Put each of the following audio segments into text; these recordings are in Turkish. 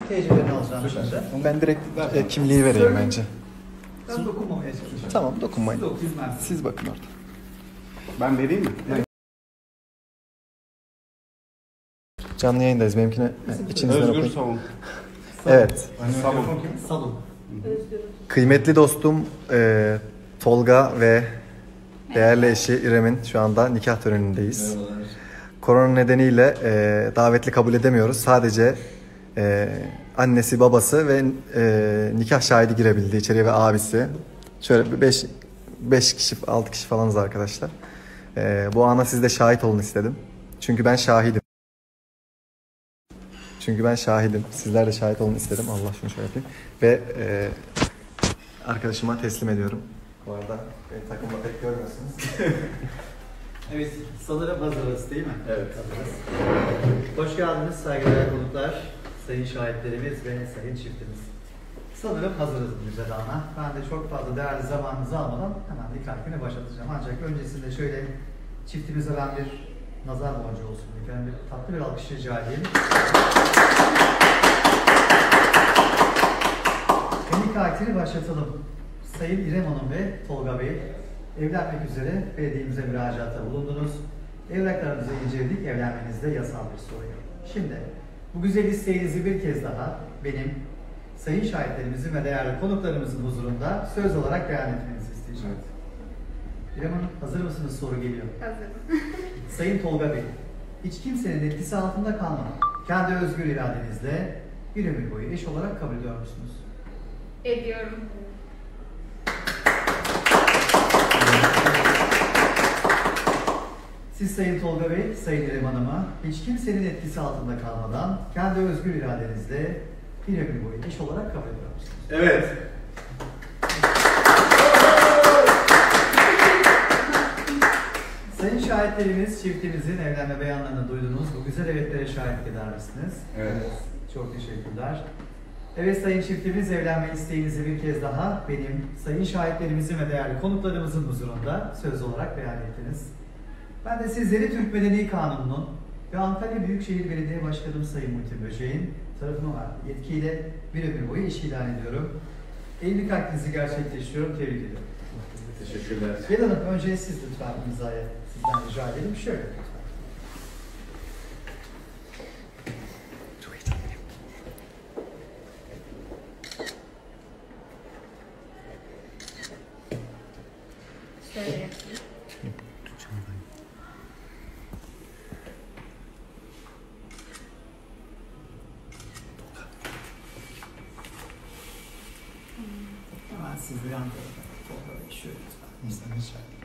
TC'lerini alacağım şimdi. Ben direkt kimliği vereyim bence. Ben dokunmamaya çalışacağım. Tamam, dokunmayın. Siz dokuyun, ben. Siz bakın orada. Ben vereyim mi? Evet. Canlı yayındayız. Benimkine içinizden Özgür okuyun. Savun. Evet. Savun. Salon. Kıymetli dostum Tolga ve değerli eşi İrem'in şu anda nikah törenindeyiz. Korona nedeniyle davetli kabul edemiyoruz. Sadece annesi, babası ve nikah şahidi girebildi içeriye ve abisi. Şöyle 5 kişi, 6 kişi falanız arkadaşlar. Bu ana siz de şahit olun istedim. Çünkü ben şahidim. Sizler de şahit olun istedim. Allah şunu şöyle yapayım. Ve arkadaşıma teslim ediyorum. Bu arada takımda pek görmüyorsunuz. Evet, sanırım hazırız değil mi? Evet. Hazırız. Hoş geldiniz saygıdeğer konuklar, sayın şahitlerimiz ve sayın çiftimiz. Sanırım hazırız bu güzel ana. Ben de çok fazla değerli zamanınızı almadan hemen nikah günü başlatacağım. Ancak öncesinde şöyle çiftimize ben bir nazar boncuğu olsun. Ben bir tatlı bir alkış rica edeyim. Nikah günü başlatalım. Sayın İrem Hanım ve Tolga Bey, evlenmek üzere belediyemize müracaatta bulundunuz. Evraklarınızı inceledik, evlenmenizde yasal bir sorun yok. Şimdi bu güzel isteğinizi bir kez daha benim, sayın şahitlerimizin ve değerli konuklarımızın huzurunda söz olarak beyan etmenizi isteyeceğim. Evet. İrem Hanım, hazır mısınız? Soru geliyor. Hazırım. Sayın Tolga Bey, hiç kimsenin etkisi altında kalmadan, kendi özgür iradenizle bir ömür boyu eş olarak kabul ediyor musunuz? Ediyorum. Siz Sayın Tolga Bey, Sayın İrem Hanım'a hiç kimsenin etkisi altında kalmadan kendi özgür iradenizle bir ömür boyu eş olarak kabul ediyor musunuz? Evet. Sayın şahitlerimiz, çiftimizin evlenme beyanlarını duydunuz. Bu güzel evetlere şahit eder misiniz? Evet. Çok teşekkürler. Evet sayın çiftimiz, evlenme isteğinizi bir kez daha benim, sayın şahitlerimizin ve değerli konuklarımızın huzurunda söz olarak beyan ettiniz. Ben de sizleri Türk Medeni Kanunu'nun ve Antalya Büyükşehir Belediye Başkanı Sayın Muhittin Böceğin tarafından verdiği yetkiyle bir ömür boyu eş ilan ediyorum. Evlilik akdinizi gerçekleştiriyorum, tebrik ediyorum. Teşekkürler. Gelin Hanım, önce siz lütfen imzaya sizden rica edelim. Şöyle lütfen. Çok heyecanlıyım. Şöyle yapayım. Hemen siz de yan tarafa. Tolga Bey şöyle lütfen.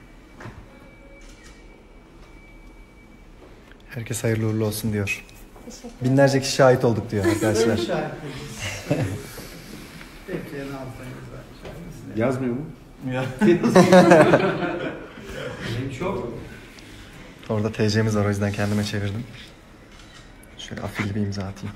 Herkes hayırlı uğurlu olsun diyor. Teşekkür Binlerce kişi şahit olduk diyor arkadaşlar. Sayın şahitlerimiz. Bekleyen altayınız var. Yazmıyor mu? Ya. Benim çok. Orada TC'miz var, o yüzden kendime çevirdim. Şöyle afilli bir imza atayım.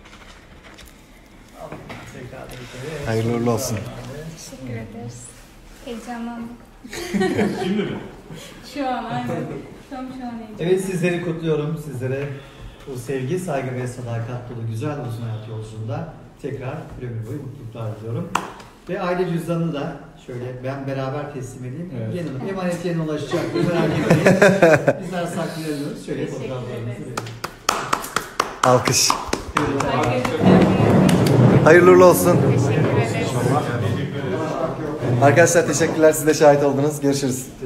Hayırlı uğurlu olsun. Teşekkür ederiz. Heyecanlandım. Şimdi mi? Şu an aynen. Şu an heyecanlandım. Evet, sizleri kutluyorum. Sizlere bu sevgi, saygı ve sadakat dolu güzel uzun hayat yolculuğunda tekrar bir ömür boyu mutluluklar diliyorum. Ve aile cüzdanını da şöyle ben beraber teslim edeyim. Evet. Yanına emanet yerine ulaşacak. Merak etmeyin. Bizler saklayamıyoruz. Şöyle Teşekkür fotoğraflarınızı ederiz. verelim. Alkış. Herkese Hayırlı uğurlu olsun. teşekkür ederiz. Arkadaşlar teşekkürler. Siz de şahit oldunuz. Görüşürüz.